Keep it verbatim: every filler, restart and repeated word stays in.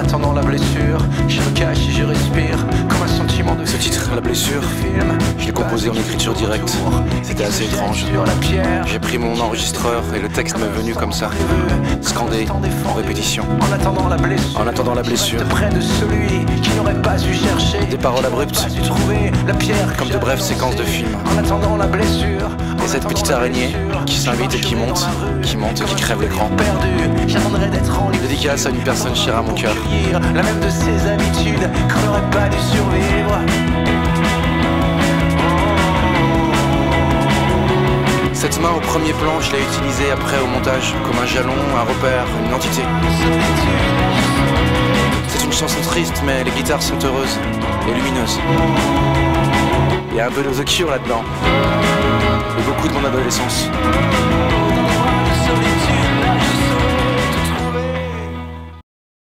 attendant la blessure, je me cache et je respire comme un sentiment de ce titre, La blessure, film. je l'ai composé en écriture directe. C'était assez étrange. J'ai pris mon enregistreur et le texte m'est venu comme ça, scandé, en répétition. En attendant la blessure, en attendant la blessure, de près de celui qui n'aurait pas dû chercher, des paroles abruptes, trouver la pierre comme de brèves séquences de films. En attendant la blessure, et cette petite araignée qui s'invite et qui monte, qui monte et qui crève l'écran. J'attendrai d'être en dédicace à une personne chère à mon cœur. La même de ses habitudes qu'on n'aurait pas dû survivre. Cette main au premier plan, je l'ai utilisée après au montage comme un jalon, un repère, une entité. C'est une chanson triste, mais les guitares sont heureuses et lumineuses. Il y a un peu de The Cure là-dedans. Et beaucoup de mon adolescence.